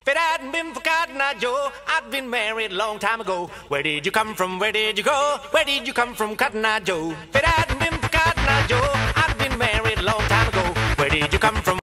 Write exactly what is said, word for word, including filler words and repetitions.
If it hadn't been for Cotton Eye Joe, I'd been married a long time ago. Where did you come from? Where did you go? Where did you come from, Cotton Eye Joe? If it